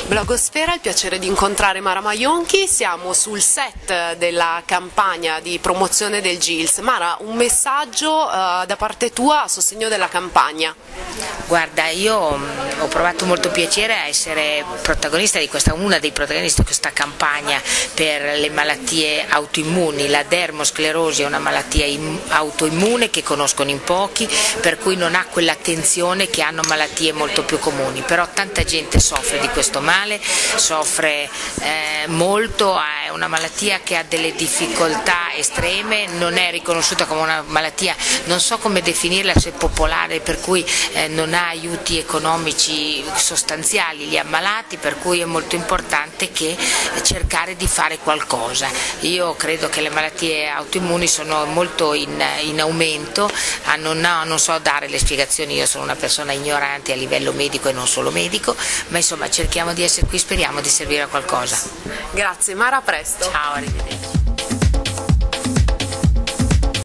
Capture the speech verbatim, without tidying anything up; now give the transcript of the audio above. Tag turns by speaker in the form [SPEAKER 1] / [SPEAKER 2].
[SPEAKER 1] Blogosfera, il piacere di incontrare Mara Maionchi, siamo sul set della campagna di promozione del G I L S. Mara, un messaggio uh, da parte tua a sostegno della campagna.
[SPEAKER 2] Guarda, io ho provato molto piacere a essere protagonista di questa, una dei protagonisti di questa campagna per le malattie autoimmuni. La dermosclerosi è una malattia autoimmune che conoscono in pochi, per cui non ha quell'attenzione che hanno malattie molto più comuni, però tanta gente soffre di questo male, soffre eh, molto, è una malattia che ha delle difficoltà estreme, non è riconosciuta come una malattia, non so come definirla, se popolare, per cui eh, non ha aiuti economici sostanziali gli ammalati, per cui è molto importante che cercare di fare qualcosa. Io credo che le malattie autoimmuni sono molto in, in aumento, ah, non, no, non so dare le spiegazioni, io sono una persona ignorante a livello medico e non solo medico, ma insomma cerchiamo di essere qui, speriamo di servire a qualcosa.
[SPEAKER 1] Grazie Mara, a presto.
[SPEAKER 2] Ciao, arrivederci.